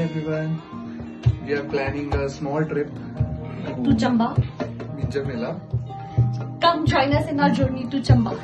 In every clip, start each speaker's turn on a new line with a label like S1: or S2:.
S1: everyone. We are planning a small trip
S2: to Chamba.
S1: Minjar Mela.
S2: Come join us in our journey to Chamba.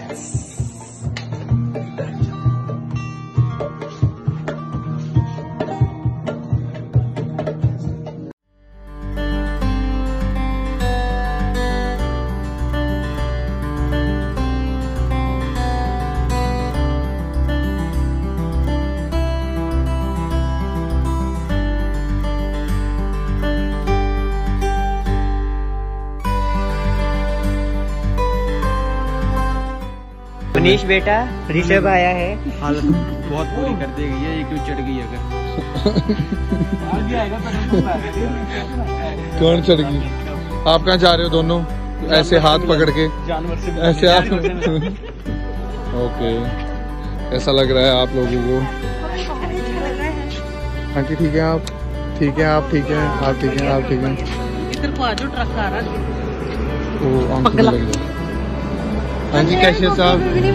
S3: Manish बेटा ऋषभ आया है।
S4: हालत बहुत बुरी कर देगी ये क्यों चढ़ गई अगर
S1: कौन चढ़ गई? आप कहाँ जा रहे हो दोनों ऐसे हाथ पकड़ के?
S4: जानवर से
S1: ऐसे आप ओके, ऐसा लग रहा है आप लोगों को? आंटी ठीक है आप? ठीक है आप? ठीक है आप? ठीक है आप? ठीक है
S5: इधर को आजो ट्रक आ रहा है।
S1: ओ आंटी लग रही है। हाँ जी कैसे साहब?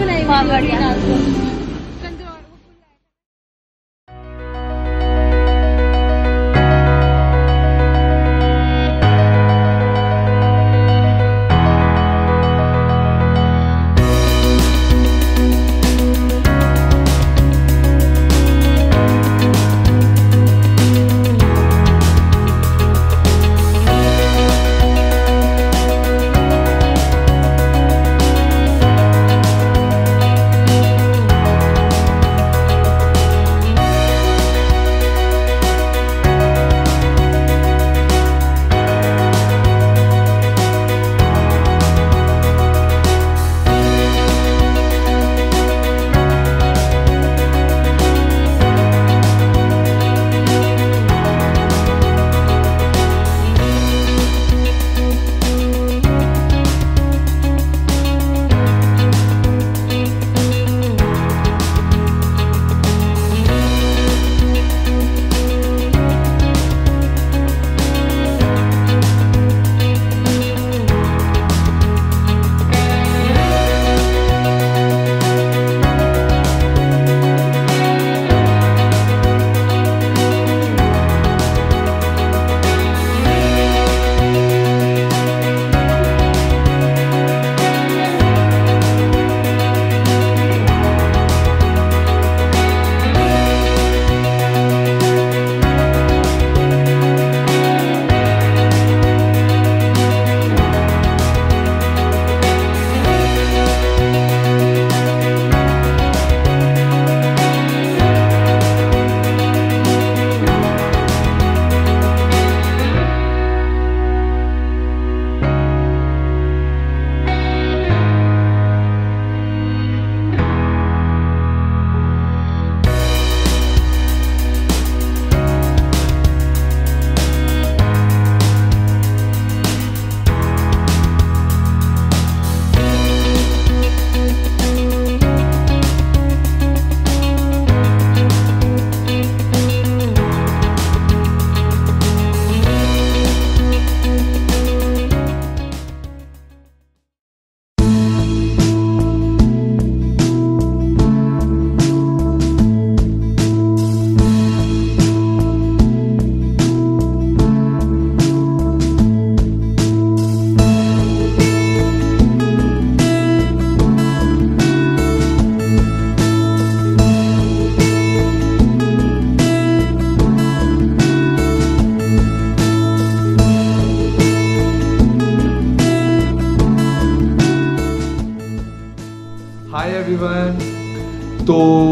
S1: Hi everyone. तो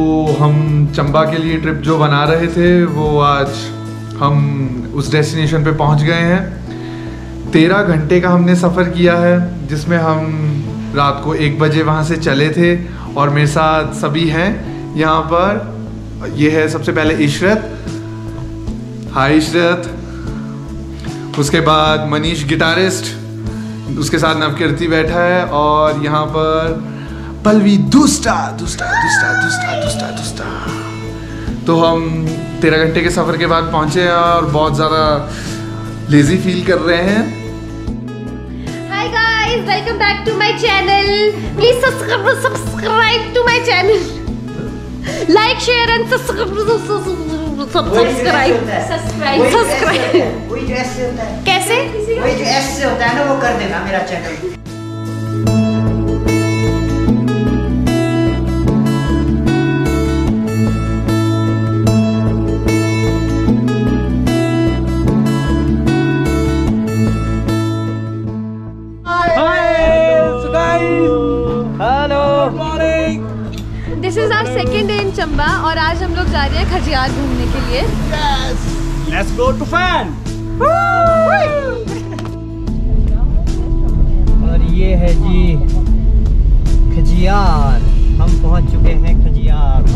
S1: हम चंबा के लिए ट्रिप जो बना रहे थे वो आज हम उस डेस्टिनेशन पे पहुंच गए हैं। 13 घंटे का हमने सफ़र किया है जिसमें हम रात को 1 बजे वहाँ से चले थे और मेरे साथ सभी हैं यहाँ पर। ये है सबसे पहले इशरत। हाय इशरत। उसके बाद मनीष गिटारिस्ट, उसके साथ नवकीर्ति बैठा है और यहाँ पर पल्लवी दुस्टा दुस्टा दुस्टा दुस्टा दुस्टा दुस्टा। तो हम 13 घंटे के सफ़र के बाद पहुँचे हैं और बहुत ज़्यादा लेजी फील कर रहे हैं।
S2: Hi guys, welcome back to my channel. Please subscribe to my channel. Like, share and subscribe. Subscribe subscribe
S6: वही जो ऐसे होता है,
S2: कैसे
S6: वही जो ऐसे होता है ना, वो कर देना मेरा channel.
S2: This is our second day in Chamba और आज हम लोग जा रहे हैं खजियार घूमने के लिए।
S4: Let's go to fan.
S3: और ये है जी खजियार, हम पहुंच चुके हैं खजियार।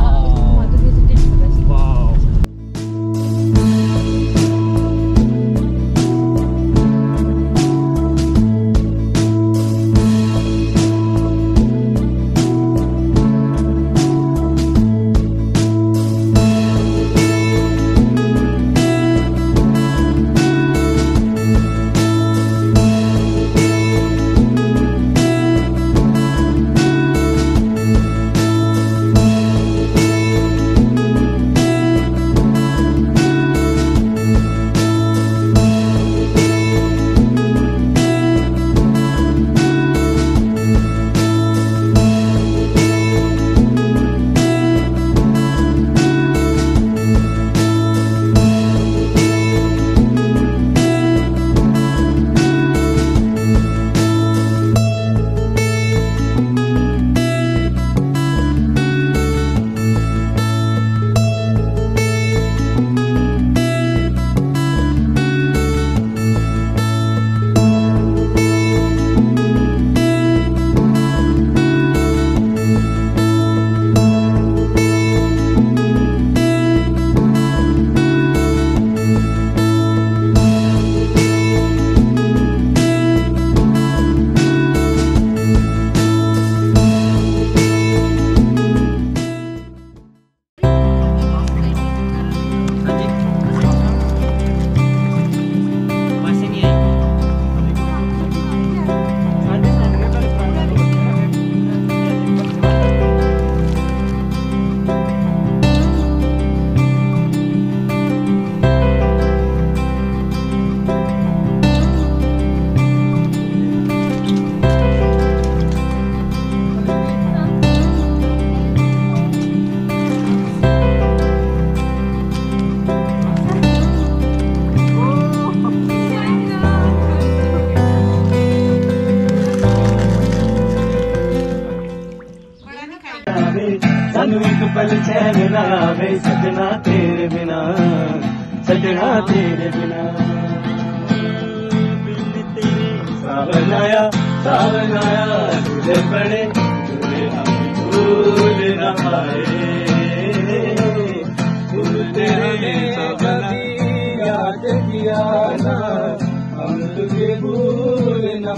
S7: सजना तेरे बिना, सजना तेरे बिना। सावन आया दूल्हे पड़े, दूल्हे हम भूल न पाए। फूल तेरे कभी याद किया ना, हम तुझे भूल न।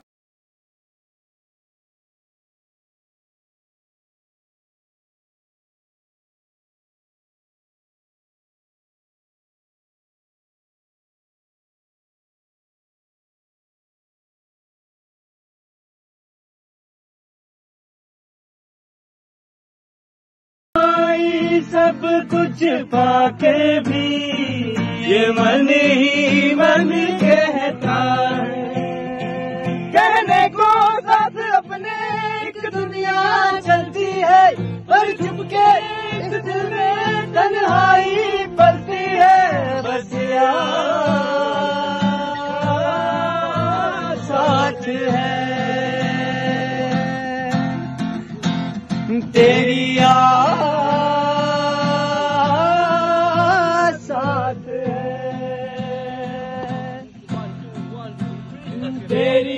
S7: सब कुछ पाके भी ये मन ही मन कहता है, कहने को साथ अपने एक दुनिया चलती है, पर चुपके इस दिल में तन्हाई पलती है। बस यार साथ है तेरी यार तेरी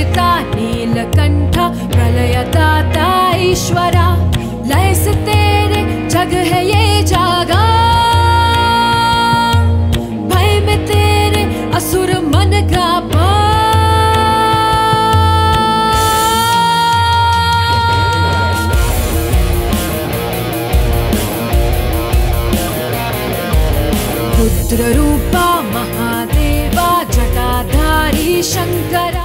S8: पिता नीलकंठ प्रलयदाता ईश्वरा, लय से तेरे जग है ये जागा, भय में तेरे असुर मन कांपा। रुद्र रूपा महादेवा जटाधारी शंकरा।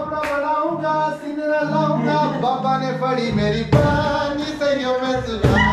S1: बाबा ने पड़ी मेरी पुरानी सैयों में सुना।